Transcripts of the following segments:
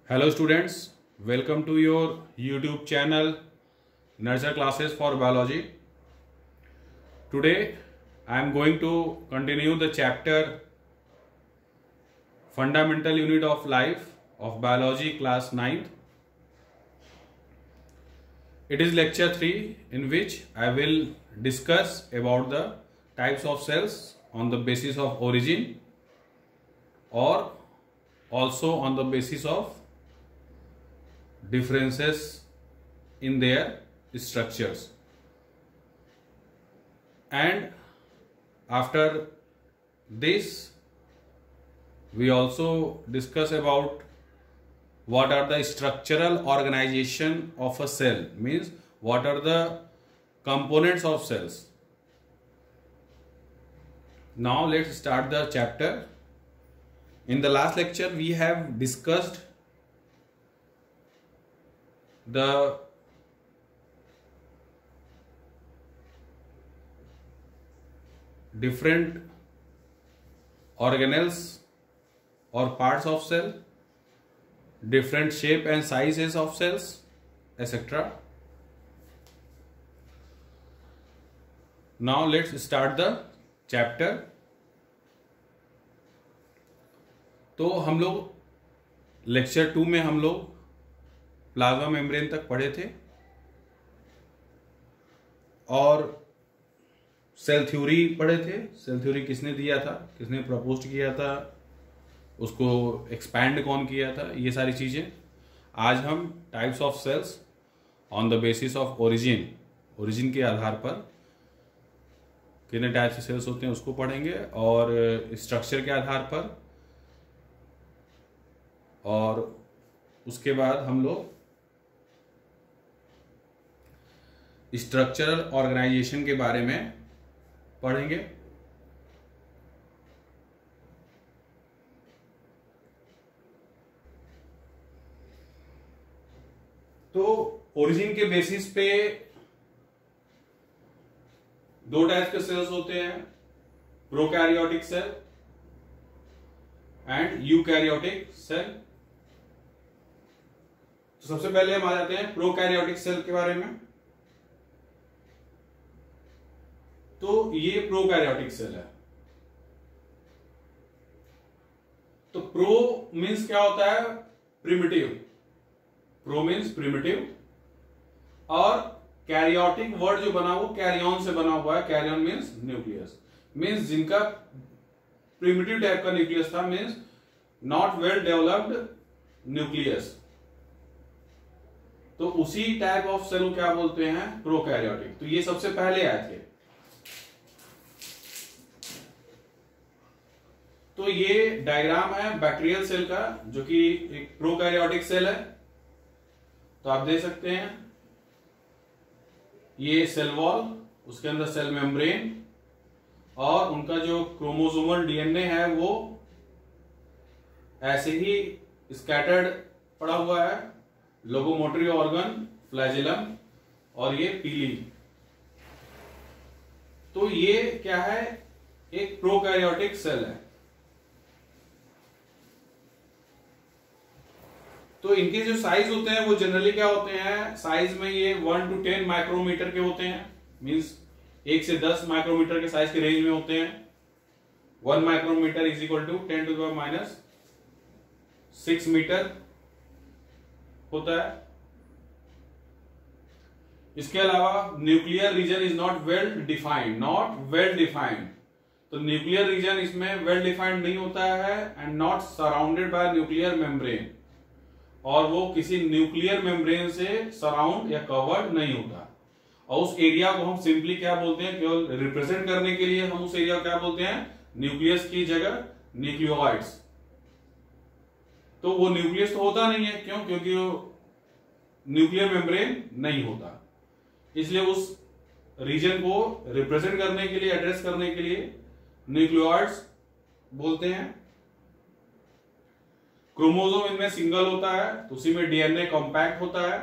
Hello students, welcome to your YouTube channel Nurture Classes for Biology. Today I am going to continue the chapter Fundamental Unit of Life of Biology class 9th. It is lecture 3 in which I will discuss about the types of cells on the basis of origin or also on the basis of differences in their structures. And after this we also discuss about what are the structural organization of a cell, means what are the components of cells. Now let's start the chapter. In the last lecture we have discussed the different organelles or parts of cell, different shape and sizes of cells, etc. Now let's start the chapter. तो हम लोग lecture 2 में हम लोग plasma membrane तक पढ़े थे और सेल थ्योरी पढ़े थे. सेल थ्योरी किसने दिया था, किसने प्रपोज किया था, उसको एक्सपैंड कौन किया था, ये सारी चीज़ें. आज हम types of cells on the basis of origin के आधार पर कितने टाइप्स के सेल्स होते हैं उसको पढ़ेंगे और स्ट्रक्चर के आधार पर, और उसके बाद हम लोग स्ट्रक्चरल ऑर्गेनाइजेशन के बारे में पढ़ेंगे. तो ओरिजिन के बेसिस पे दो टाइप के सेल्स होते हैं, prokaryotic cell and eukaryotic cell. तो सबसे पहले हम आ जाते हैं प्रोकैरियोटिक सेल के बारे में. तो ये प्रोकैरियोटिक सेल है. तो प्रो मीन्स क्या होता है, प्रिमिटिव. प्रो मीन्स प्रिमिटिव और कैरियोटिक वर्ड जो बना वो कैरियन से बना हुआ है. कैरियन मीन्स न्यूक्लियस, मीन्स जिनका प्रिमिटिव टाइप का न्यूक्लियस था, means not well developed nucleus. तो उसी टाइप ऑफ सेल को क्या बोलते हैं, प्रोकैरियोटिक. तो ये सबसे पहले आए थे. तो ये डायग्राम है बैक्टीरियल सेल का जो कि एक प्रोकैरियोटिक सेल है. तो आप देख सकते हैं ये सेल वॉल, उसके अंदर सेल मेम्ब्रेन और उनका जो क्रोमोसोमल डीएनए है वो ऐसे ही स्कैटर्ड पड़ा हुआ है. लोकोमोटरी ऑर्गन, फ्लैजेलम और ये पीली. तो ये क्या है, एक प्रोकैरियोटिक सेल है. तो इनके जो साइज होते हैं वो जनरली क्या होते हैं, साइज में ये 1 to 10 माइक्रोमीटर के होते हैं. मींस 1 से 10 माइक्रोमीटर के साइज के रेंज में होते हैं. 1 micrometer is equal to 10 to the minus 6 meter होता है. इसके अलावा nuclear region is not well defined. तो न्यूक्लियर रीजन इसमें वेल डिफाइंड नहीं होता है and not surrounded by nuclear membrane, और वो किसी न्यूक्लियर मेम्ब्रेन से सराउंड या कवर्ड नहीं होता. और उस एरिया को हम सिंपली क्या बोलते हैं, केवल रिप्रेजेंट करने के लिए हम उस एरिया को क्या बोलते हैं, न्यूक्लियस की जगह न्यूक्लियोइड्स. तो वो न्यूक्लियस तो होता नहीं है, क्यों, क्योंकि वो न्यूक्लियर मेम्ब्रेन नहीं होता. इसलिए उस रीजन को रिप्रेजेंट करने के लिए, एड्रेस करने के लिए न्यूक्लियोइड्स बोलते हैं. क्रोमोसोम इनमें सिंगल होता है, तो उसी में डीएनए कॉम्पैक्ट होता है.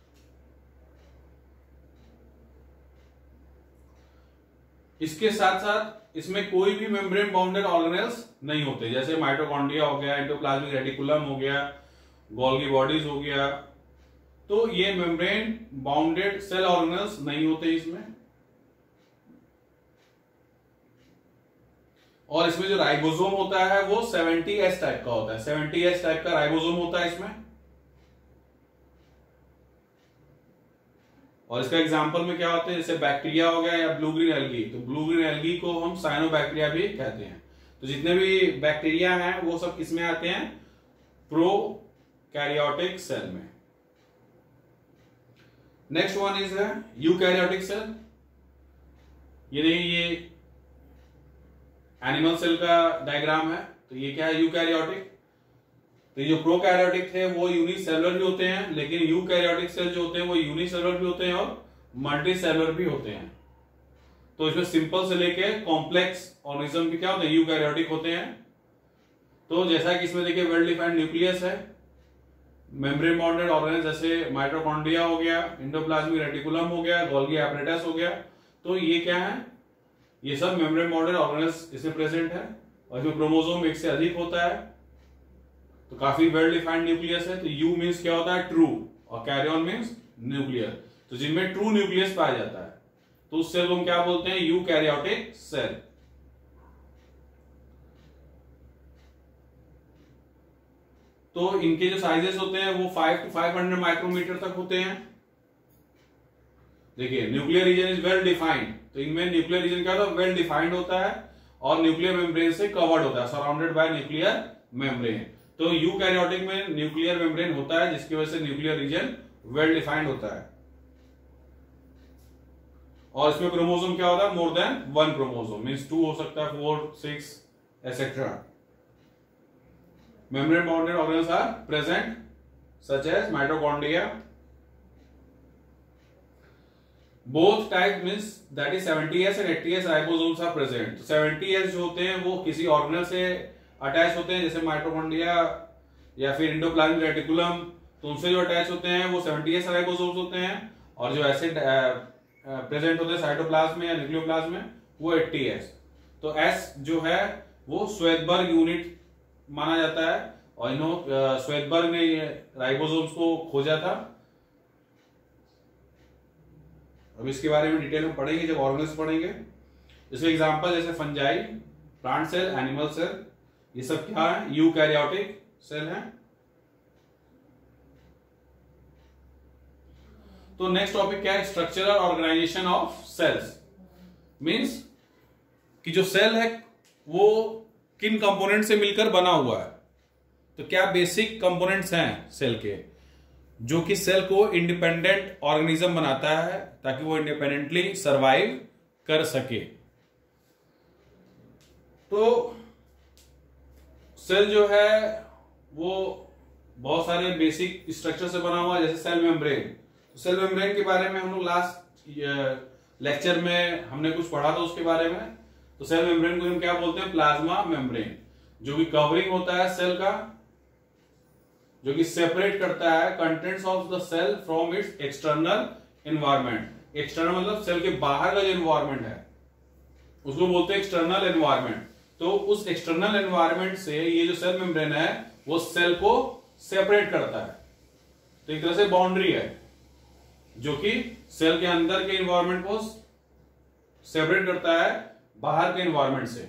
इसके साथ साथ इसमें कोई भी मेम्ब्रेन बाउंडेड ऑर्गेनेल्स नहीं होते, जैसे माइटोकॉन्ड्रिया हो गया, एंडोप्लाज्मिक रेटिकुलम हो गया, गोल्गी बॉडीज हो गया। तो ये मेम्ब्रेन बाउंडेड सेल ऑर्गेनल्स नहीं होते इसमें। और इसमें जो राइबोसोम होता है वो 70S टाइप का होता है, 70S टाइप का राइबोसोम होता है इसमें। और इसका एग्जांपल में क्या होते हैं, जैसे बैक्टीरिया हो गया या ब्लू ग्रीन एल्गी, तो ब्लू ग्रीन एल्गी को हम साइनोबैक्टीरिया भी कहते हैं। तो जितने भी बैक्टीरिया हैं वो सब किसमें आते हैं, प्रोकैरियोटिक सेल में। नेक्स्ट वन इज है यूकैरियोटिक सेल। ये देखिए ये एनिमल सेल का डायग्राम है। तो ये क्या है, यूकैरियोटिक। तो जो प्रोकैरियोटिक थे वो यूनिसेलुलर भी होते हैं, लेकिन यूकैरियोटिक सेल जो होते हैं वो यूनिसेलुलर भी होते हैं और मल्टीसेलुलर भी होते हैं। तो इसमें सिंपल से लेके कॉम्प्लेक्स ऑर्गेनिज्म भी क्या होते हैं, यूकैरियोटिक होते हैं। तो जैसा कि इसमें देखिए वेल डिफाइंड न्यूक्लियस है, मेम्ब्रेन बाउंडेड ऑर्गेनेल्स जैसे माइटोकॉन्ड्रिया हो गया, एंडोप्लाज्मिक रेटिकुलम हो गया, गोल्गी एपरेटस हो गया। तो ये क्या है, ये सब मेम्ब्रेन बाउंडेड ऑर्गेनेल्स इसमें प्रेजेंट है। और इसमें क्रोमोसोम एक से अधिक होता है। तो काफी वेल डिफाइंड न्यूक्लियस है। तो यू मीन्स क्या होता है, ट्रू, और कैरियन मीन्स न्यूक्लियर। तो जिनमें ट्रू न्यूक्लियस पाया जाता है तो उस सेल को हम क्या बोलते हैं, यूकैरियोटिक सेल। तो इनके जो साइजेस होते हैं वो 5 to 500 माइक्रोमीटर तक होते हैं। देखिए nuclear region is well defined. तो इनमें न्यूक्लियर रीजन क्या होता है, वेल डिफाइंड होता है और न्यूक्लियर मेम्ब्रेन से कवर्ड होता है, सराउंडेड बाय न्यूक्लियर मेम्ब्रेन। तो यूकैरियोटिक में न्यूक्लियर मेम्ब्रेन होता है जिसकी वजह से न्यूक्लियर रीजन वेल डिफाइंड होता है। और इसमें क्रोमोसोम क्या होता है, मोर देन 1 क्रोमोसोम, मींस 2 हो सकता है, 4, 6 etcetera. Membrane bounded organelles are present such as mitochondria. Both type means that is 70S and 80S ribosomes are present. तो 70S जो होते हैं वो किसी ऑर्गेनल से अटैच होते हैं, जैसे माइटोकॉन्ड्रिया या फिर एंडोप्लाज्मिक रेटिकुलम, तो उनसे जो अटैच होते हैं वो 70S राइबोसोम्स होते हैं। और जो ऐसे प्रेजेंट होते हैं साइटोप्लाज्म में या न्यूक्लियोप्लाज्म में वो 80S। तो S जो है वो श्वेतबर्ग यूनिट माना जाता है। और श्वेतबर्ग ने राइबोसोम्स को खोजा था। अब इसके बारे में डिटेल में पढ़ेंगे जब ऑर्गेनेल्स पढ़ेंगे। इसके एग्जांपल जैसे fungi, plant cell, animal cell, ये सब क्या है, यूकैरियोटिक सेल है। तो नेक्स्ट टॉपिक क्या है, structural organisation of cells. Means कि जो सेल है वो किन कंपोनेंट से मिलकर बना हुआ है। तो क्या बेसिक कंपोनेंट्स हैं सेल के जो कि सेल को इंडिपेंडेंट ऑर्गेनिज्म बनाता है ताकि वो इंडिपेंडेंटली सरवाइव कर सके। तो सेल जो है वो बहुत सारे बेसिक स्ट्रक्चर से बना हुआ है, जैसे सेल मेम्ब्रेन। सेल मेम्ब्रेन के बारे में हम लोग लास्ट लेक्चर में हमने कुछ पढ़ा था उसके बारे में। तो सेल मेम्ब्रेन को हम क्या बोलते हैं, प्लाज्मा मेम्ब्रेन, जो कि कवरिंग होता है सेल का, जो कि सेपरेट करता है contents of the cell from its external environment. External मतलब सेल के बाहर का जो एनवायरनमेंट है उसको बोलते हैं एक्सटर्नल एनवायरनमेंट। तो उस एक्सटर्नल एनवायरनमेंट से ये जो सेल मेम्ब्रेन है वो सेल को सेपरेट करता है। तो एक तरह से बाउंड्री है जो कि सेल के अंदर के एनवायरनमेंट को सेपरेट करता है बाहर के एनवायरनमेंट से।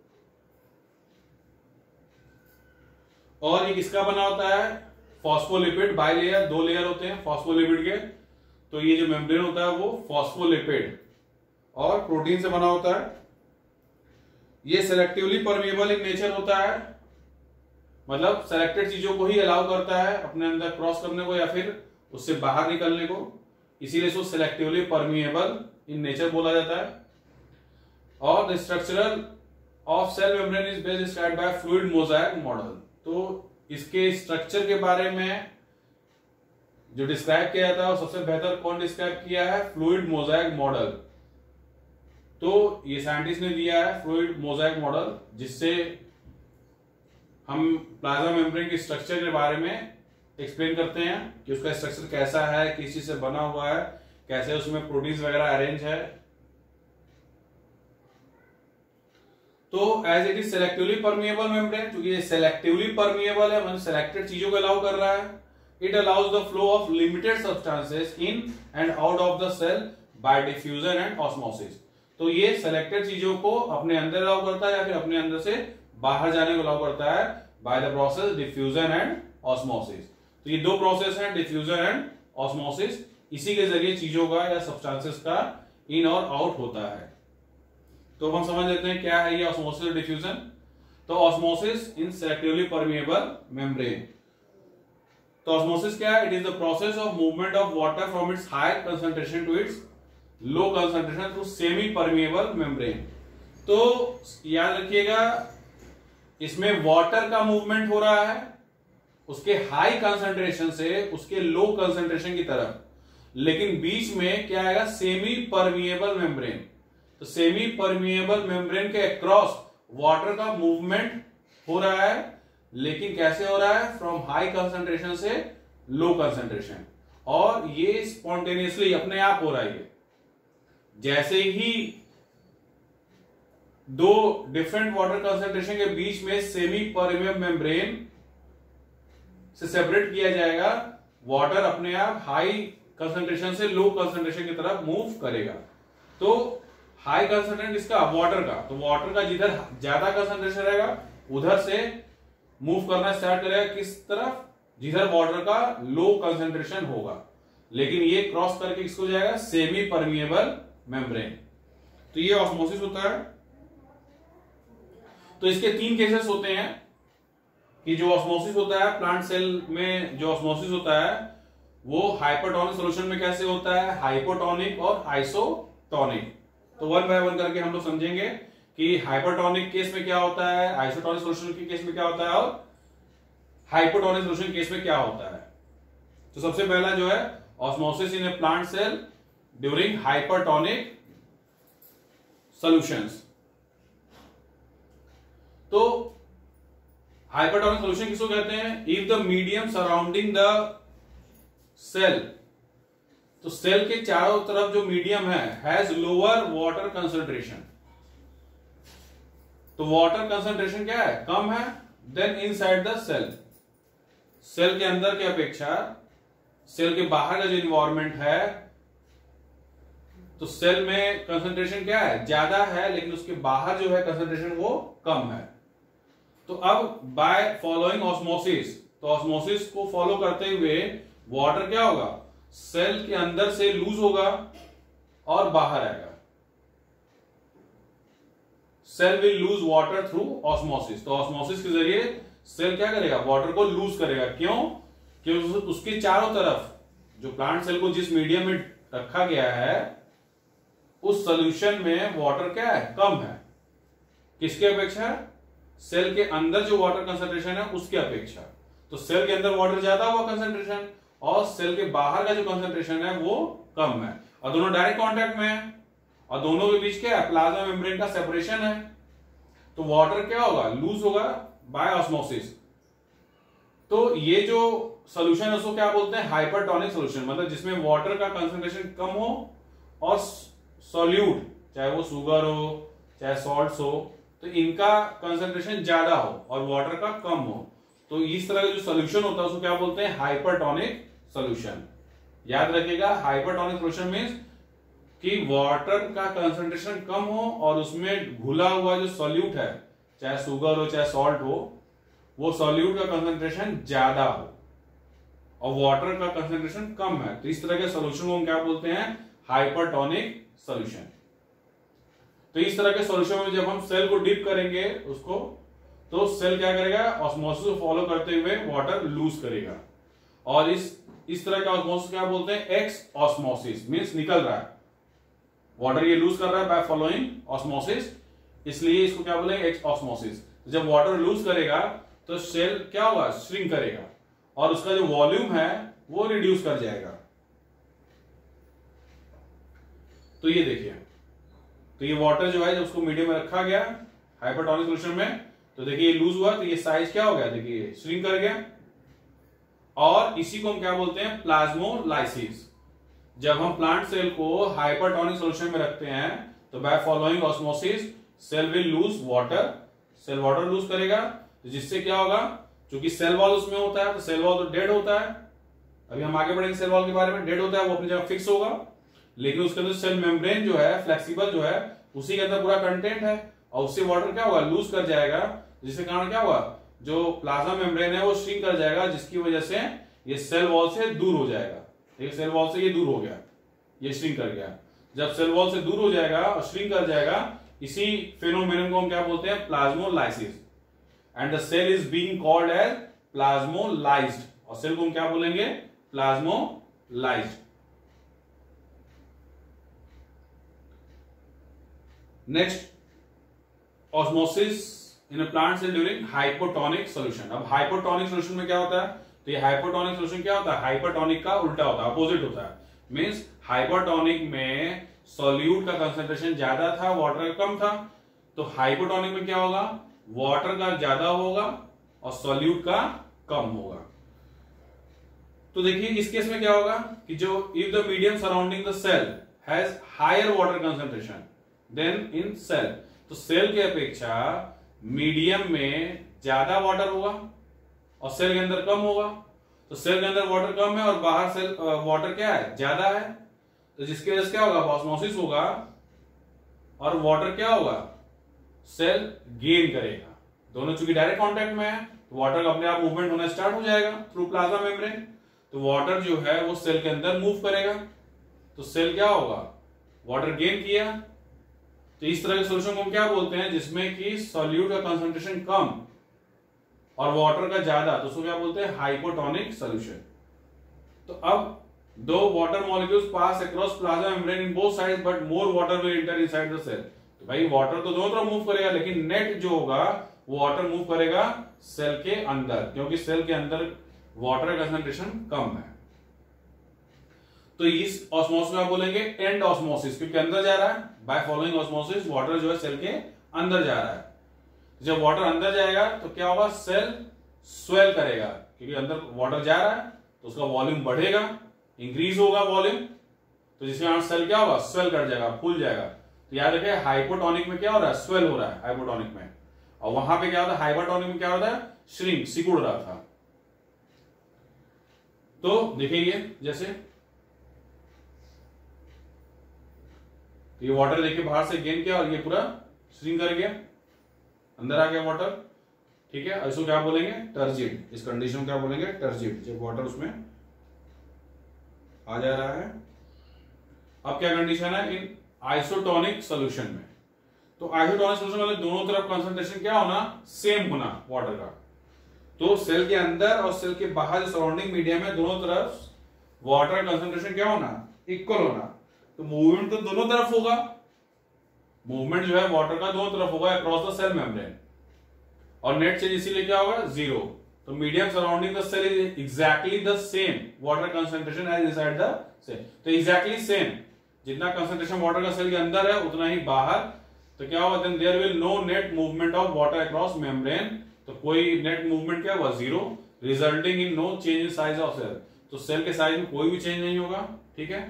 और ये किसका बना होता है, फॉस्फोलिपिड बाइलेयर, 2 लेयर होते हैं फॉस्फोलिपिड के। तो ये जो मेम्ब्रेन होता है वो फॉस्फोलिपिड और प्रोटीन से बना होता है। ये सेलेक्टिवली परमिएबल इन नेचर होता है, मतलब सेलेक्टेड चीजों को ही अलाउ करता है अपने अंदर क्रॉस करने को या फिर उससे बाहर निकलने को, इसीलिए इसको सेलेक्टिवली परमिएबल इन नेचर बोला जाता है। और the structural of cell membrane is best described by fluid mosaic model. तो इसके स्ट्रक्चर के बारे में जो डिस्क्राइब किया जाता है वो सबसे बेहतर कौन डिस्क्राइब किया है, फ्लूइड मोजाइक मॉडल। तो ये साइंटिस्ट ने दिया है फ्लूइड मोजाइक मॉडल, जिससे हम प्लाज्मा मेम्ब्रेन के स्ट्रक्चर के बारे में एक्सप्लेन करते हैं कि उसका स्ट्रक्चर कैसा है, किस चीज से बना हुआ है, कैसे उसमें प्रोटीन्स वगैरह अरेंज है। तो as it is selectively permeable membrane, क्योंकि ये सेलेक्टिवली परमिएबल है, मतलब सेलेक्टेड चीजों को अलाउ कर रहा है। It allows the flow of limited substances in and out of the cell by diffusion and osmosis. तो ये सेलेक्टेड चीजों को अपने अंदर अलाउ करता है या फिर अपने अंदर से बाहर जाने को अलाउ करता है by the process diffusion and osmosis. तो ये दो प्रोसेस हैं, डिफ्यूजन एंड ऑस्मोसिस। इसी के जरिए चीजों का या सब्सटेंसेस का इन और आउट होता है। तो हम समझ लेते हैं क्या है ये ऑस्मोसिस और डिफ्यूजन। तो osmosis in selectively permeable membrane. तो ऑस्मोसिस क्या है? It is the process of movement of water from its high concentration to its low concentration through semi permeable membrane. तो याद रखिएगा, इसमें वाटर का मूवमेंट हो रहा है उसके हाई कंसंट्रेशन से उसके लो कंसंट्रेशन की तरफ, लेकिन बीच में क्या आएगा? Semi permeable membrane. तो सेमी परमिएबल मेम्ब्रेन के अक्रॉस वाटर का मूवमेंट हो रहा है, लेकिन कैसे हो रहा है? फ्रॉम हाई कंसंट्रेशन से लो कंसंट्रेशन, और ये स्पॉन्टेनियसली अपने आप हो रहा है। जैसे ही दो डिफरेंट वाटर कंसंट्रेशन के बीच में सेमी परमिएबल मेम्ब्रेन से सेपरेट किया जाएगा, वाटर अपने आप हाई कंसंट्रेशन से लो कंसंट्रेशन की तरफ मूव करेगा। तो हाई कंसंट्रेशन किसका? वाटर का। तो वाटर का जिधर ज्यादा कंसंट्रेशन रहेगा उधर से मूव करना स्टार्ट करेगा किस तरफ? जिधर वाटर का लो कंसंट्रेशन होगा, लेकिन ये क्रॉस करके किसको जाएगा? Semi permeable membrane. तो ये ऑस्मोसिस होता है। तो इसके तीन केसेस होते हैं कि जो ऑस्मोसिस होता है प्लांट सेल में, जो ऑस्मोसिस होता है वो हाइपरटोनिक सॉल्यूशन में कैसे होता है? हाइपोटोनिक और आइसोटोनिक। तो वन बाय वन करके हम लोग समझेंगे कि हाइपरटोनिक केस में क्या होता है, आइसोटोनिक सॉल्यूशन के केस में क्या होता है, और हाइपोटोनिक सॉल्यूशन केस में क्या होता है। तो सबसे पहला जो है osmosis in a plant cell during hypertonic solutions. तो हाइपरटोनिक सॉल्यूशन किसको कहते हैं? If the medium surrounding the cell, तो सेल के चारों तरफ जो मीडियम है हैज लोअर वाटर कंसंट्रेशन। तो वाटर कंसंट्रेशन क्या है? कम है than inside the cell. Cell के अंदर की अपेक्षा सेल के बाहर का जो इन्वायरमेंट है, तो सेल में कंसंट्रेशन क्या है? ज्यादा है, लेकिन उसके बाहर जो है कंसंट्रेशन वो कम है। तो अब बाय फॉलोइंग ऑस्मोसिस, तो ऑस्मोसिस को फॉलो करते हुए वाटर क्या होगा? सेल के अंदर से लूज होगा और बाहर आएगा। Cell will lose water through osmosis. तो ऑस्मोसिस के जरिए सेल क्या करेगा? वाटर को लूज करेगा। क्यों? क्योंकि उसके चारों तरफ जो प्लांट सेल को जिस मीडियम में रखा गया है उस सॉल्यूशन में वाटर क्या है? कम है। किसके अपेक्षा? सेल के अंदर जो वाटर कंसंट्रेशन है उसके अपेक्षा। तो सेल के अंदर वाटर ज्यादा हुआ कंसंट्रेशन, और सेल के बाहर का जो कंसंट्रेशन है वो कम है, और दोनों डायरेक्ट कांटेक्ट में है, और दोनों के बीच क्या है? प्लाज्मा मेम्ब्रेन का सेपरेशन है। तो वाटर क्या होगा? लूज होगा बाय ऑस्मोसिस। तो ये जो सॉल्यूशन है उसको क्या बोलते हैं? हाइपरटोनिक सॉल्यूशन, मतलब जिसमें वाटर का कंसंट्रेशन कम हो और सॉल्यूट, चाहे वो शुगर हो चाहे सॉल्ट्स हो, तो इनका कंसंट्रेशन ज्यादा हो और वाटर का कम हो। तो इस तरह का जो सॉल्यूशन होता है उसको क्या बोलते हैं? Hypertonic solution. याद रखिएगा, हाइपरटोनिक सॉल्यूशन मींस कि वाटर का कंसंट्रेशन कम हो और उसमें घुला हुआ जो सॉल्यूट है, चाहे शुगर हो चाहे सॉल्ट हो, वो सॉल्यूट का कंसंट्रेशन ज्यादा हो और वाटर का कंसंट्रेशन कम है। तो इस तरह के सॉल्यूशन को हम क्या बोलते हैं? Hypertonic solution. तो इस तरह के सॉल्यूशन में जब हम सेल को डिप करेंगे उसको, तो सेल क्या करेगा? ऑस्मोसिस को फॉलो करते हुए वाटर लूज करेगा, और इस तरह का ऑस्मोसिस क्या बोलते हैं? एक्स ऑस्मोसिस, मींस निकल रहा है वाटर, ये लूज कर रहा है बाय फॉलोइंग ऑस्मोसिस, इसलिए इसको क्या बोलेंगे? Exosmosis. जब वाटर लूज करेगा तो सेल क्या होगा? श्रिंक करेगा, और उसका जो वॉल्यूम है वो रिड्यूस कर जाएगा। तो ये देखिए, तो ये वाटर जो है जब उसको मीडियम में रखा गया हाइपरटोनिक सॉल्यूशन में, तो देखिए ये लूज हुआ, तो ये साइज क्या हो गया? देखिए श्रिंक कर गया, और इसी को हम क्या बोलते हैं? प्लाज्मोलाइसिस। जब हम प्लांट सेल को हाइपरटोनिक सॉल्यूशन में रखते हैं तो by following osmosis cell will lose water, cell water lose करेगा, तो जिससे क्या होगा, क्योंकि सेल वॉल उसमें होता है तो सेल वॉल तो डेड होता है, अभी हम आगे बढ़ेंगे सेल वॉल के बारे में, डेड होता है, वो अपनी जगह फिक्स होगा, लेकिन उसके अंदर सेल मेम्ब्रेन जो है फ्लेक्सिबल जो है उसी के अंदर पूरा कंटेंट है, और उससे वाटर क्या होगा, लूज कर जाएगा, जिसके कारण क्या होगा, जो प्लाज्मा मेम्ब्रेन है वो श्रिंक कर जाएगा, जिसकी वजह से ये सेल वॉल से दूर हो जाएगा। ठीक है, सेल वॉल से ये दूर हो गया, ये श्रिंक कर गया। जब सेल वॉल से दूर हो जाएगा और श्रिंक कर जाएगा, इसी फेनोमेनन को हम क्या बोलते हैं, plasmolysis, and the cell is being called as plasmolysed, और सेल को हम क्या बोलेंगे, plasmolysed. Next, osmosis in a plant cell during hypotonic solution. अब हाइपोटोनिक सॉल्यूशन में क्या होता है, तो ये हाइपोटोनिक सॉल्यूशन क्या होता है, हाइपरटोनिक का उल्टा होता है, अपोजिट होता है। मींस हाइपरटोनिक में सॉल्यूट का कंसंट्रेशन ज्यादा था, वाटर का कम था, तो हाइपोटोनिक में क्या होगा, वाटर का ज्यादा होगा और सॉल्यूट का कम होगा। तो देखिए इस केस में क्या होगा कि जो if the medium surrounding the cell has higher water concentration than in cell, तो सेल के अपेक्षा मीडियम में ज्यादा वाटर होगा और सेल के अंदर कम होगा, तो सेल के अंदर वाटर कम है और बाहर सेल वाटर क्या है, ज्यादा है, तो जिसकी वजह से क्या होगा, ऑस्मोसिस होगा और वाटर क्या होगा, सेल गेन करेगा। दोनों चूंकि डायरेक्ट कांटेक्ट में है तो वाटर का अपने आप मूवमेंट होना स्टार्ट हो जाएगा थ्रू प्लाज्मा मेम्ब्रेन, तो वाटर जो है वो सेल के अंदर मूव करेगा, तो सेल क्या होगा, वाटर गेन किया। तो इस तरह के सॉल्यूशन को हम क्या बोलते हैं, जिसमें कि सॉल्यूट का कंसंट्रेशन कम और वाटर का ज्यादा, तो उसको क्या बोलते हैं, हाइपोटोनिक सॉल्यूशन। तो अब दो water molecules pass across plasma membrane in both sides but more water will enter inside the cell, तो भाई वाटर तो दोनों तरफ मूव करेगा, लेकिन नेट जो होगा वो वाटर मूव करेगा सेल के अंदर, क्योंकि सेल के अंदर वाटर कंसंट्रेशन कम है। तो इस ऑस्मोसिस में आप बोलेंगे एंड ऑस्मोसिस, क्योंकि अंदर जा रहा है, बाय फॉलोइंग ऑस्मोसिस वाटर जो है सेल के अंदर जा रहा है। जब वाटर अंदर जाएगा तो क्या होगा, सेल स्वेल करेगा, क्योंकि अंदर वाटर जा रहा है तो उसका वॉल्यूम बढ़ेगा, इंक्रीज होगा वॉल्यूम, तो जिसके कारण सेल क्या होगा, स्वेल कर जाएगा, फूल जाएगा। तो याद रखिए हाइपोटोनिक में क्या हो रहा है, स्वेल हो रहा है हाइपोटोनिक में, और वहां पे क्या होता है, हाइपरटोनिक में क्या होता है, श्रिंक, सिकुड़ रहा था। तो देखिए जैसे ये वाटर देखिए बाहर से गेन किया और ये पूरा श्रिंक कर गया, अंदर आ गया वाटर। ठीक है, इसको क्या बोलेंगे, टर्जिड। इस कंडीशन में क्या बोलेंगे, टर्जिड, जब वाटर उसमें आ जा रहा है। अब क्या कंडीशन है इन आइसोटोनिक सॉल्यूशन में, तो आइसोटोनिक सॉल्यूशन में दोनों तरफ कंसंट्रेशन क्या होना, सेम होना वाटर का। तो सेल के अंदर और सेल के बाहर जो सराउंडिंग मीडियम है दोनों तरफ वाटर कंसंट्रेशन क्या होना, इक्वल होना। तो मूवमेंट तो दोनों तरफ होगा, मूवमेंट जो है वाटर का दोनों तरफ होगा अक्रॉस द सेल मेम्ब्रेन, और नेट चेंज इसीलिए क्या होगा, जीरो। तो medium surrounding the cell is exactly the same water concentration as inside the cell, तो एग्जैक्टली सेम, जितना कंसंट्रेशन वाटर का सेल के अंदर है उतना ही बाहर। तो क्या होगा, then there will no net movement of water across membrane, तो कोई नेट मूवमेंट क्या हुआ, zero, resulting in no change in size of cell, तो सेल के साइज में कोई भी चेंज नहीं होगा। ठीक है,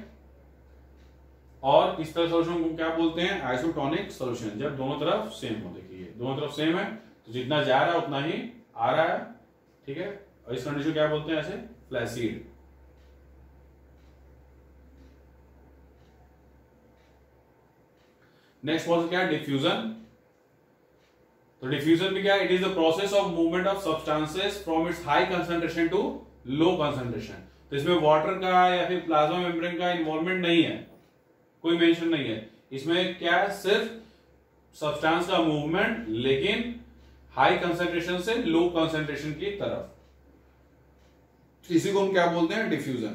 और इस तरह सॉल्यूशन को क्या बोलते हैं, आइसोटोनिक सॉल्यूशन, जब दोनों तरफ सेम हो। देखिए दोनों तरफ सेम है तो जितना जा रहा है उतना ही आ रहा है। ठीक है, और इस कंडीशन क्या बोलते हैं, ऐसे फ्लैसिड। नेक्स्ट प्रोसेस क्या है, डिफ्यूजन। तो डिफ्यूजन में क्या है, it is the process of movement of substances from its high concentration to low concentration. तो इसमें वाटर का या फिर प्लाज्मा मेम्ब्रेन का इन्वॉल्वमेंट नहीं है, कोई मेंशन नहीं है इसमें। क्या है, सिर्फ सब्सटेंस का मूवमेंट, लेकिन हाई कंसंट्रेशन से लो कंसंट्रेशन की तरफ, इसी को हम क्या बोलते हैं, डिफ्यूजन।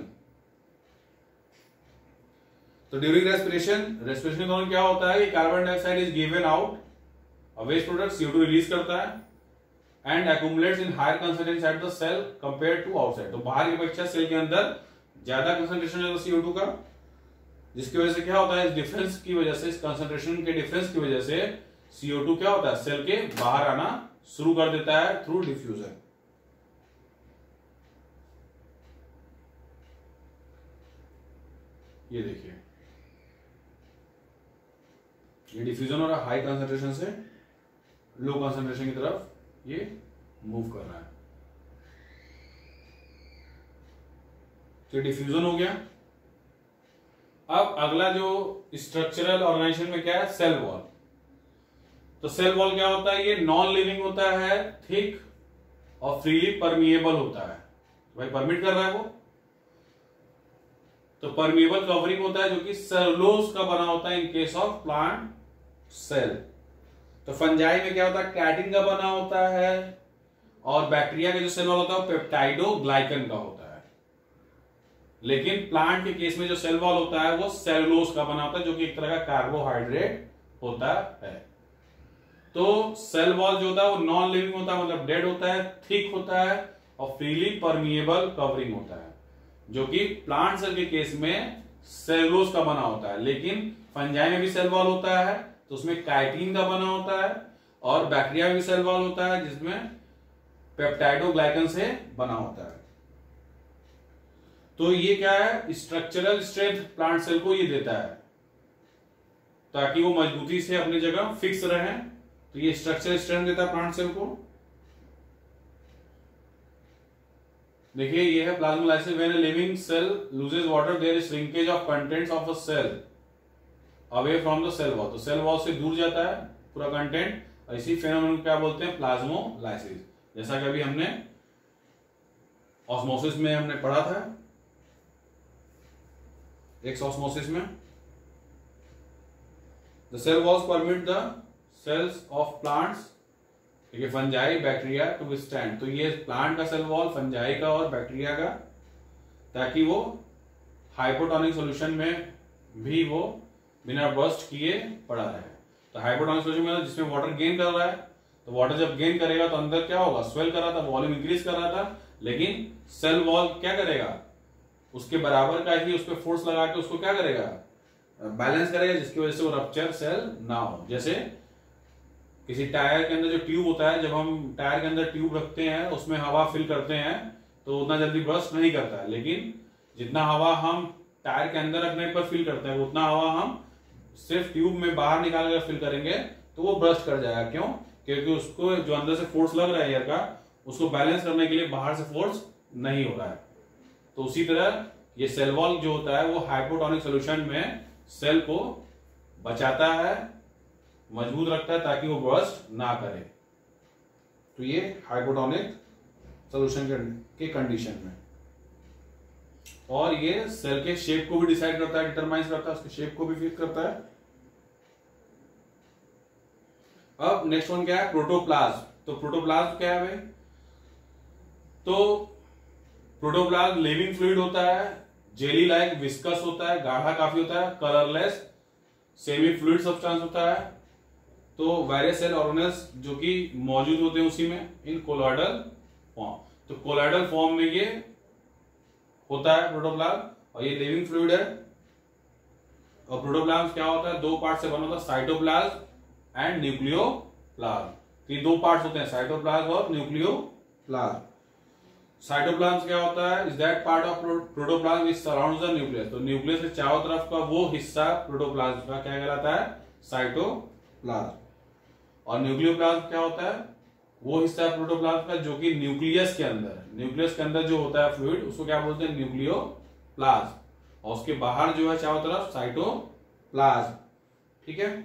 तो ड्यूरिंग रेस्पिरेशन के दौरान क्या होता है कि carbon dioxide is given out और वेस्ट प्रोडक्ट CO2 रिलीज करता है and accumulates in higher concentration at the cell compare to outside. तो बाहर की अपेक्षा सेल के अंदर ज्यादा कंसंट्रेशन है CO2 का, जिसकी वजह से क्या होता है, इस डिफरेंस की वजह से, इस कंसंट्रेशन के डिफरेंस की वजह से CO2 क्या होता है, सेल के बाहर आना शुरू कर देता है थ्रू डिफ्यूजन। ये देखिए ये डिफ्यूजन हो रहा है, हाई कंसंट्रेशन से लो कंसंट्रेशन की तरफ ये मूव कर रहा है। तो डिफ्यूजन हो गया। अब अगला जो स्ट्रक्चरल ऑर्गेनाइजेशन में क्या है, सेल वॉल। तो सेल वॉल क्या होता है, ये नॉन लिविंग होता है, थिक और फ्रीली परमिएबल होता है। भाई परमिट कर रहा है वो, तो परमिएबल कवरिंग होता है जो कि सेलुलोज का बना होता है in case of plant cell. तो फंजाई में क्या होता है, कैटिन का बना होता है, और बैक्टीरिया का जो सेल वॉल होता है पेप्टाइडोग्लाइकन का होता है। लेकिन प्लांट के केस में जो सेल वॉल होता है वो सेलुलोज का बना होता है, जो कि एक तरह का कार्बोहाइड्रेट होता है। तो सेल वॉल जो होता है वो नॉन लिविंग होता है, मतलब डेड होता है, थिक होता है और फ्रीली परमिएबल कवरिंग होता है, जो कि प्लांट सेल के केस में सेलुलोज का बना होता है। लेकिन फंजाई में भी सेल वॉल होता है तो उसमें काइटिन का बना होता है, और बैक्टीरिया में भी सेल वॉल होता है जिसमें पेप्टाइडोग्लाइकन से बना होता है। तो ये क्या है, स्ट्रक्चरल स्ट्रेंथ प्लांट सेल को ये देता है ताकि वो मजबूती से अपनी जगह फिक्स रहे। तो ये स्ट्रक्चरल स्ट्रेंथ देता है प्लांट सेल को। देखिए ये है plasmolysis. When a living cell loses water there is shrinkage of contents of a cell away from the cell wall. तो सेल वॉल से दूर जाता है पूरा कंटेंट, और इसी फेनोमेनन को क्या बोलते हैं, प्लाज्मोलाइसिस। जैसा कि अभी हमने ऑस्मोसिस में हमने पढ़ा था, एक्स ऑस्मोसिस में। The cell walls permit the cells of plants, देखिए फंजाई बैक्टीरिया टू विथस्टैंड। तो ये प्लांट का सेल वॉल फंजाई का और बैक्टीरिया का, ताकि वो हाइपोटोनिक सॉल्यूशन में भी वो बिना बर्स्ट किए पड़ा रहे। तो हाइपोटोनिक सॉल्यूशन में जिसमें वाटर गेन कर रहा है, तो वाटर जब गेन करेगा तो अंदर क्या होगा, स्वेल कर रहा था, वॉल्यूम इंक्रीज कर रहा था। लेकिन सेल वॉल क्या करेगा, उसके बराबर का ही उस पर फोर्स लगा के उसको क्या करेगा, बैलेंस करेगा, जिसकी वजह से वो रप्चर सेल ना हो। जैसे किसी टायर के अंदर जो ट्यूब होता है, जब हम टायर के अंदर ट्यूब रखते हैं उसमें हवा फिल करते हैं तो उतना जल्दी बर्स्ट नहीं करता है। लेकिन जितना हवा हम टायर के अंदर रखने पर फिल करते हैं उतना हवा हम सिर्फ ट्यूब में बाहर निकाल कर फिल करेंगे तो वो बर्स्ट कर जाएगा। क्यों? क्योंकि उसको जो अंदर से फोर्स लग रहा है एयर का, उसको बैलेंस करने के लिए बाहर से फोर्स नहीं हो रहा है। तो उसी तरह ये सेल वॉल जो होता है वो हाइपोटोनिक सॉल्यूशन में सेल को बचाता है, मजबूत रखता है ताकि वो बर्स्ट ना करे। तो ये हाइपोटोनिक सॉल्यूशन के कंडीशन में, और ये सेल के शेप को भी डिसाइड करता है, डिटरमाइन करता है, उसके शेप को भी फिक्स करता है। अब नेक्स्ट वन क्या है, प्रोटोप्लाज्म। तो प्रोटोप्लाज्म क्या है भाई, तो प्रोटोप्लाज्म लिविंग फ्लूइड होता है, जेली लाइक विस्कस होता है, गाढ़ा काफी होता है, कलरलेस सेमी फ्लूइड सब्सटेंस होता है। तो वेरियस सेल ऑर्गेनेल्स जो कि मौजूद होते हैं उसी में इन कोलॉइडल फॉर्म। तो कोलॉइडल फॉर्म में ये होता है प्रोटोप्लाज्म, और ये लिविंग फ्लूइड है। और प्रोटोप्लाज्म क्या होता है, दो पार्ट से बना होता है, साइटोप्लाज्म एंड न्यूक्लियोप्लाज्म। ये दो पार्ट्स होते हैं, साइटोप्लाज्म और न्यूक्लियोप्लाज्म। साइटोप्लाज्म क्या होता है, is that part of protoplasm which surrounds the nucleus. तो न्यूक्लियस के चारों तरफ का वो हिस्सा प्रोटोप्लाज्म का क्या कहलाता है, साइटोप्लाज्म। और न्यूक्लियोप्लाज्म क्या होता है, वो हिस्सा है प्रोटोप्लाज्म का जो कि न्यूक्लियस के अंदर जो होता है फ्लूइड, उसको क्या बोलते हैं, न्यूक्लियोप्लाज्म। और उसके बाहर जो है चारों तरफ साइटोप्लाज्म। ठीक है,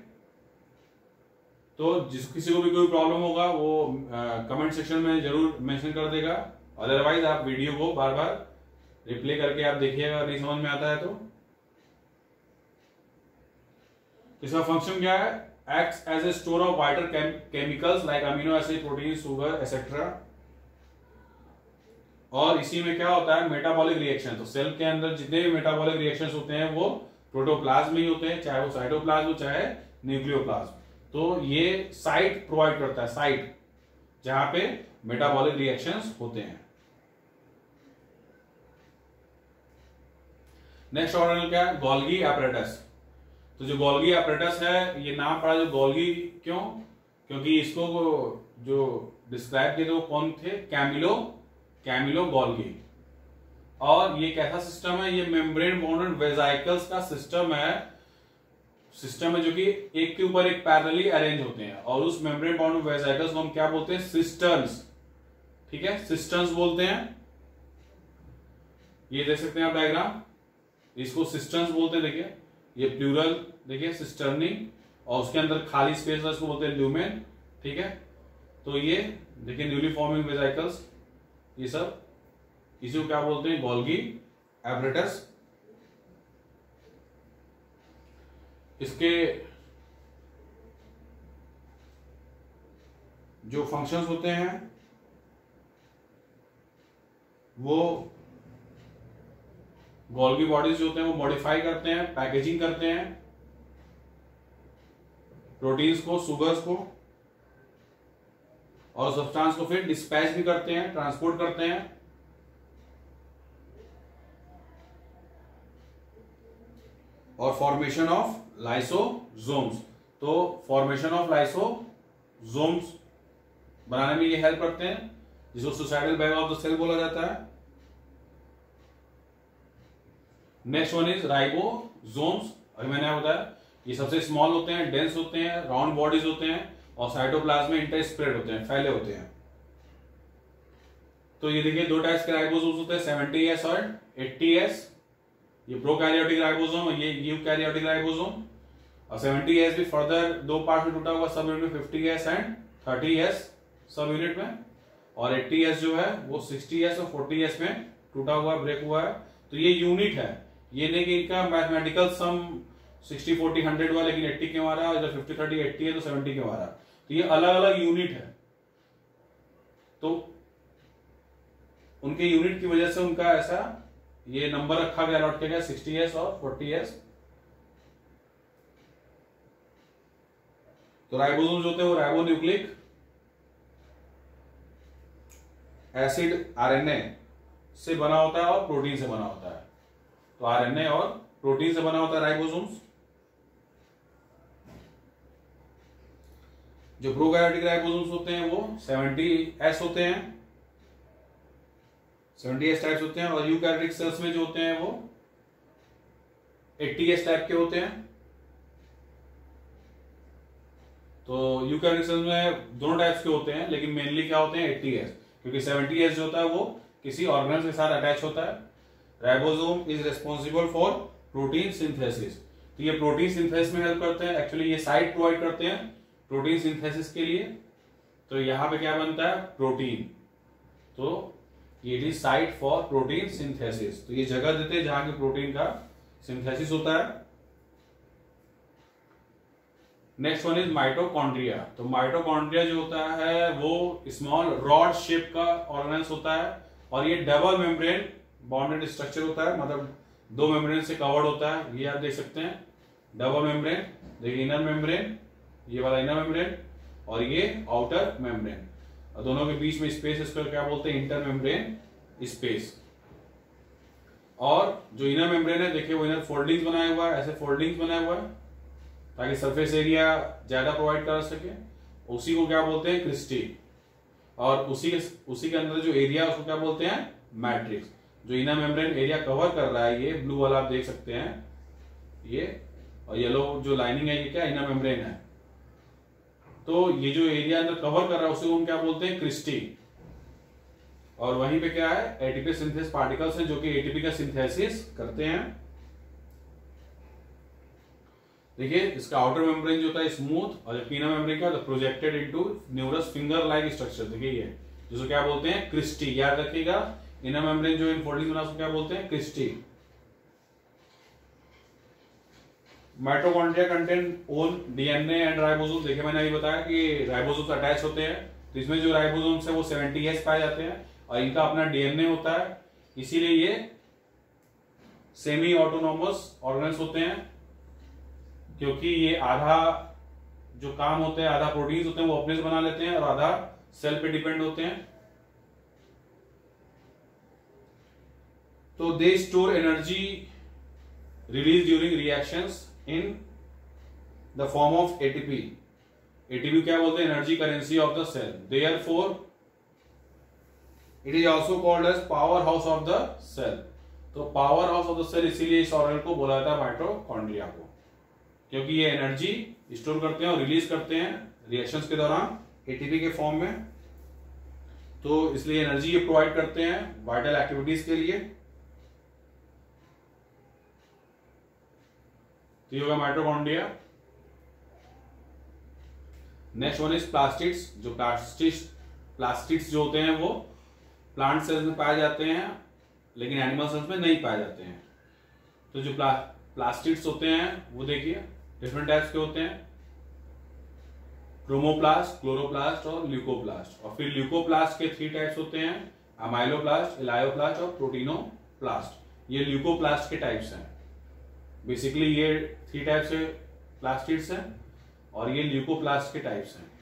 तो किसी को भी कोई प्रॉब्लम होगा वो कमेंट सेक्शन में जरूर मेंशन कर देगा। अदरवाइज आप वीडियो को बार बार रिप्ले करके आप देखिएगा, नहीं समझ में आता है तो। इसका फंक्शन क्या है, acts as a store of vital chemicals like amino acid, protein, sugar etcetera. और इसी में क्या होता है, मेटाबॉलिक रिएक्शन। तो सेल के अंदर जितने भी मेटाबॉलिक रिएक्शंस होते हैं वो प्रोटोप्लाज्म में ही होते हैं, चाहे वो साइटोप्लाज्म हो चाहे न्यूक्लियोप्लाज्म। तो ये साइट प्रोवाइड करता है, साइट जहां पे मेटाबॉलिक रिएक्शंस होते हैं। नेक्स्ट ऑर्गेनल क्या है, गोल्गी एपरेटस। तो जो गोल्गी एपरेटस है, ये नाम पड़ा जो गोल्गी क्यों, क्योंकि इसको जो डिस्क्राइब किए थे वो कौन थे, कैमिलो गोल्गी। और ये कैसा सिस्टम है, ये मेम्ब्रेन बाउंडेड वेसिकल्स का सिस्टम है सिस्टम है जो कि एक के ऊपर एक पैरेलली अरेंज होते हैं, और उस मेम्ब्रेन बाउंड वेसिकल्स को हम क्या बोलते हैं? सिस्टर्न्स। ठीक है, सिस्टर्न्स बोलते हैं। ये देख सकते हैं आप डायग्राम, इसको सिस्टर्न्स बोलते हैं। देखिए ये प्लूरल, देखिए सिस्टर्नी, और उसके अंदर खाली स्पेस है इसको बोलते हैं ल्यूमेन। ठीक है, तो ये देखिए न्यूली फॉर्मिंग वेसिकल्स, ये सब इसी को क्या बोलते हैं? Golgi apparatus. इसके जो फंक्शंस होते हैं वो गोल्गी बॉडीज जो होते हैं वो मॉडिफाई करते हैं, पैकेजिंग करते हैं प्रोटीन्स को, सुगर्स को, और सब्सटेंस को फिर डिस्पैच भी करते हैं, ट्रांसपोर्ट करते हैं। और फॉर्मेशन ऑफ लाइसोसोम्स, तो फॉर्मेशन ऑफ लाइसोसोम्स बनाने में ये हेल्प करते हैं, जिसको suicidal bag of the cell बोला जाता है। Next one is ribosomes. अभी मैंने आपको बताया ये सबसे स्मॉल होते हैं, डेंस होते हैं, राउंड बॉडीज होते हैं, और साइटोप्लाज्म में इंटरस्प्रेड होते हैं, फैले होते हैं। तो ये देखिए दो टाइप्स के राइबोसोम्स होते हैं, 70S और 80S। ये प्रोकैरियोटिक राइबोसोम, ये यूकैरियोटिक राइबोसोम। और 70S भी फर्दर दो पार्ट में टूटा हुआ, सब यूनिट में 50S एंड 30S सब यूनिट में, और 80S जो है वो 60S और 40S में टूटा हुआ, ब्रेक हुआ है। तो ये यूनिट है, ये नहीं कि इनका मैथमेटिकल सम 60 40 100 हुआ लेकिन 80 क्यों आ रहा है, इधर 50 30 80 है तो 70 क्यों आ रहा है। तो ये अलग अलग यूनिट है, तो उनके यूनिट की वजह से उनका ऐसा ये नंबर रखा गया, अलॉट किया गया 60S और 40S। तो राइबोसोम जो होते हैं वो राइबोन्यूक्लिक एसिड आरएनए से बना होता है और प्रोटीन से बना होता है। तो आरएनए और प्रोटीन से बना होता है राइबोसोम्स। जो प्रोकैरियोटिक राइबोसोम्स होते हैं वो 70S होते हैं, 70S टाइप्स होते हैं, और यूकैरियोटिक सेल्स में जो होते हैं वो 80S टाइप के होते हैं। तो यूकैरियोटिक सेल्स में दोनों टाइप्स के होते हैं, लेकिन मेनली क्या होते हैं 80S, क्योंकि 70S जो होता है वो किसी ऑर्गेनल के साथ अटैच होता है। Ribosome is responsible for protein synthesis. तो ये प्रोटीन सिंथेसिस में हेल्प करते हैं, एक्चुअली ये साइट प्रोवाइड करते हैं प्रोटीन सिंथेसिस के लिए। तो यहां पे क्या बनता है? प्रोटीन। तो ये is site for protein synthesis, तो ये जगह देते हैं जहां के प्रोटीन का सिंथेसिस होता है। Next one is mitochondria. तो माइटोकॉन्ड्रिया जो होता है वो स्मॉल रॉड शेप का ऑर्गेनेल्स होता है, और ये डबल मेम्ब्रेन बॉन्डेड स्ट्रक्चर होता है, मतलब दो मेम्ब्रेन से कवर्ड होता है। ये आप देख सकते हैं डबल मेम्ब्रेन, देखिए इनर मेम्ब्रेन, ये वाला इनर मेम्ब्रेन, और ये आउटर मेम्ब्रेन, और दोनों के बीच में स्पेस, इसको क्या बोलते हैं? Inter membrane space. और जो इनर मेम्ब्रेन है देखिए वो इनर फोल्डिंग्स बनाया हुआ है, ऐसे फोल्डिंग्स बनाया हुआ है ताकि सरफेस एरिया ज्यादा प्रोवाइड कर सके। उसी को क्या बोलते हैं? क्रिस्टी। और उसी के अंदर जो एरिया उसको क्या बोलते हैं? मैट्रिक्स। जो इनर मेम्ब्रेन एरिया कवर कर रहा है, ये ब्लू वाला आप देख सकते हैं ये, और येलो जो लाइनिंग है ये क्या? इनर मेम्ब्रेन है। तो ये जो एरिया अंदर कवर कर रहा है उसी को हम क्या बोलते हैं? क्रिस्टी। और वहीं पे क्या है? एटीपी सिंथेसिस पार्टिकल्स हैं जो कि एटीपी का सिंथेसिस करते हैं। देखिए इसका आउटर मेम्ब्रेन जो होता है स्मूथ, और जबकि इनर मेम्ब्रेन का projected into numerous finger like structure. देखिए ये जिसको क्या बोलते हैं? क्रिस्टी। याद रखिएगा, इनर मेम्ब्रेन जो इन फोल्डिंग बना उसको क्या बोलते हैं? Cristae. Mitochondria contain own DNA and ribosome. देखिए मैंने अभी बताया कि राइबोसोम्स अटैच होते हैं, तो इसमें जो राइबोसोम्स है वो 70S पाए जाते हैं, और इनका अपना डीएनए होता है, इसीलिए ये सेमी ऑटोनोमस ऑर्गेन्स होते हैं, क्योंकि ये आधा जो काम होते हैं, आधा प्रोटीन्स होते हैं वो अपने से बना लेते हैं, और आधा सेल पे डिपेंड होते हैं। तो they store energy release during reactions in the form of ATP. ATP क्या बोलते हैं? Energy currency of the cell. Therefore it is also called as power house of the cell. तो power house of the cell इसीलिए इस organ को बोला जाता है माइटोकॉन्ड्रिया को। क्योंकि ये एनर्जी स्टोर करते हैं और रिलीज करते हैं रिएक्शंस के दौरान एटीपी के फॉर्म में, तो इसलिए एनर्जी ये प्रोवाइड करते हैं वाइटल एक्टिविटीज के लिए। तो ये होगा mitochondria. Next one is plastids. जो प्लास्टिड्स जो होते हैं वो प्लांट सेल्स में पाए जाते हैं लेकिन एनिमल सेल्स में नहीं पाए जाते हैं। तो जो प्लास्टिड्स होते हैं वो देखिए डिफरेंट टाइप्स के होते हैं, क्रोमोप्लास्ट, क्लोरोप्लास्ट और ल्यूकोप्लास्ट। और फिर ल्यूकोप्लास्ट के 3 टाइप्स होते हैं, अमाइलोप्लास्ट, इलायोप्लास्ट और प्रोटीनोप्लास्ट। ये ल्यूकोप्लास्ट के टाइप्स हैं। बेसिकली ये 3 टाइप्स के प्लास्टिड्स हैं और ये ल्यूकोप्लास्ट के टाइप्स हैं।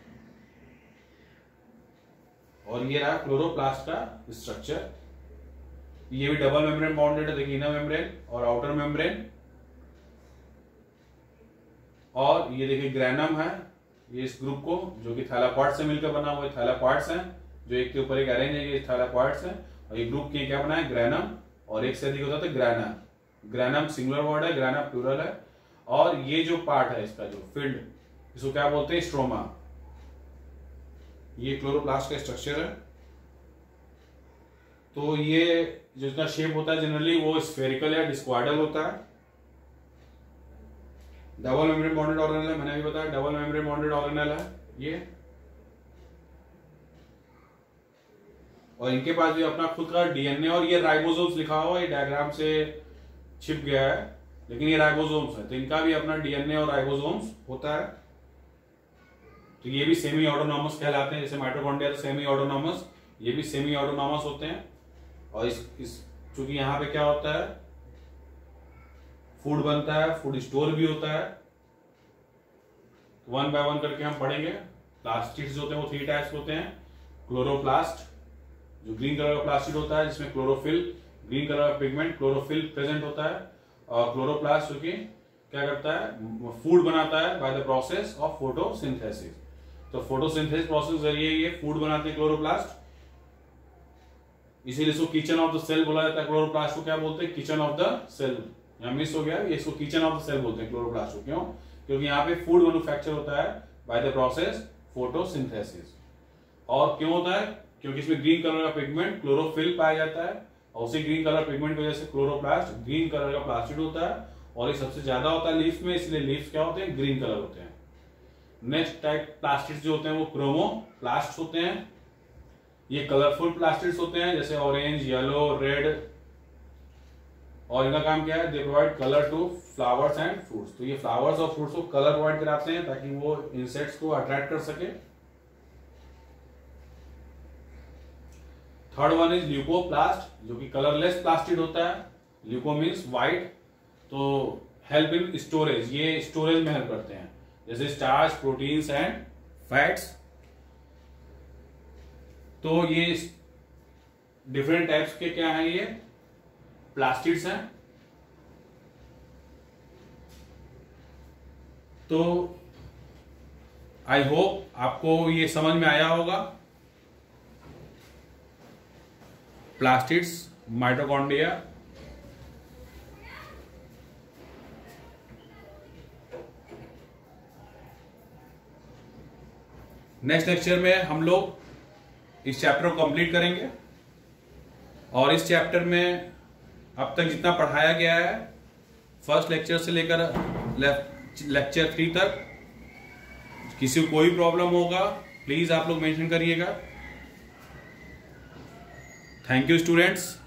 और ये रहा क्लोरोप्लास्ट का स्ट्रक्चर। ये भी डबल मेम्ब्रेन बॉन्डेड है, देखिए इनर मेम्ब्रेन और आउटर मेम्ब्रेन। और ये देखिए ग्रैनम है, ये इस ग्रुप को जो कि थैलापॉइड से मिलकर बना हुआ है, थैलापॉइड्स हैं जो एक के ऊपर एक अरेंज है, ये थैलापॉइड्स हैं। और ये ग्रुप के क्या बना है, ग्रैनम, और एक से अधिक होता है ग्रैना। ग्रैनम सिंगुलर वर्ड है, ग्रैना प्लूरल है। और ये जो पार्ट है इसका जो फील्ड, इसको क्या बोलते हैं, स्ट्रोमा। ये क्लोरोप्लास्ट का स्ट्रक्चर है। तो ये जो इसका शेप होता है जनरली वो स्फेरिकल या डिस्क्वाइडल होता है। डबल मेम्ब्रेन बॉन्डेड ऑर्गेनेल है, मैंने भी बताया डबल मेम्ब्रेन बॉन्डेड ऑर्गेनेल है ये। और इनके पास भी अपना खुद का डीएनए, और ये राइबोसोम्स लिखा हुआ है, ये डायग्राम से छिप गया है लेकिन ये राइबोसोम्स है। तो इनका भी अपना डीएनए और राइबोसोम्स होता है। तो ये भी सेमी ऑटोनॉमस कहलाते हैं, जैसे माइटोकॉन्ड्रिया सेमी ऑटोनॉमस, ये भी सेमी ऑटोनॉमस होते हैं। और इस चूंकि यहाँ पे क्या होता है, फूड बनता है, फूड स्टोर भी होता है। 1 बाय 1 करके हम पढ़ेंगे। प्लास्टिड्स जो होते हैं वो 3 टाइप्स होते हैं। क्लोरोप्लास्ट जो ग्रीन कलर का प्लास्टिड होता है जिसमें क्लोरोफिल, ग्रीन कलर का पिगमेंट क्लोरोफिल प्रेजेंट होता है। और क्लोरोप्लास्ट जो कि क्या करता है, फूड बनाता है by the process of photosynthesis. तो फोटोसिंथेसिस प्रोसेस के जरिए ये फूड बनाते हैं क्लोरोप्लास्ट, इसीलिए इसको किचन ऑफ द सेल बोला जाता है। क्लोरोप्लास्ट को क्या बोलते हैं, किचन ऑफ द सेल। यहाँ मिस हो गया, इसको किचन ऑफ द सेल बोलते हैं क्लोरोप्लास्ट को। क्यों, क्योंकि यहाँ पे फूड मैन्युफैक्चर होता है बाय द प्रोसेस फोटोसिंथेसिस। और क्यों होता है, क्योंकि इसमें ग्रीन कलर का पिगमेंट क्लोरोफिल पाया जाता है, और उसी ग्रीन कलर पिगमेंट की वजह से क्लोरोप्लास्ट ग्रीन कलर का प्लास्टिड होता है। और ये सबसे ज्यादा होता है लीफ में, इसलिए लीफ क्या होते हैं, ग्रीन कलर होते हैं। नेक्स्ट टाइप प्लास्टिड्स जो होते हैं वो क्रोमोप्लास्ट होते हैं। ये कलरफुल प्लास्टिड्स होते हैं जैसे ऑरेंज, येलो, रेड। और इनका काम क्या है, they provide colour to flowers and fruits. तो ये फ्लावर्स और फ्रूट्स को कलर प्रोवाइड कराते हैं ताकि वो इंसेक्ट्स को अट्रैक्ट कर सके। थर्ड वन इज ल्यूकोप्लास्ट जो कि कलरलेस प्लास्टिड होता है। Leuco means white. तो हेल्प इन स्टोरेज, ये स्टोरेज में हेल्प करते हैं जैसे स्टार्च, प्रोटीन्स एंड फैट्स। तो ये डिफरेंट टाइप्स के क्या हैं, ये प्लास्टिड्स हैं। तो आई होप आपको ये समझ में आया होगा। Plastids, mitochondria. नेक्स्ट लेक्चर में हम लोग इस चैप्टर को कंप्लीट करेंगे। और इस चैप्टर में अब तक जितना पढ़ाया गया है, फर्स्ट लेक्चर से लेकर लेक्चर 3 तक, किसी को कोई प्रॉब्लम होगा प्लीज आप लोग मेंशन करिएगा। Thank you students.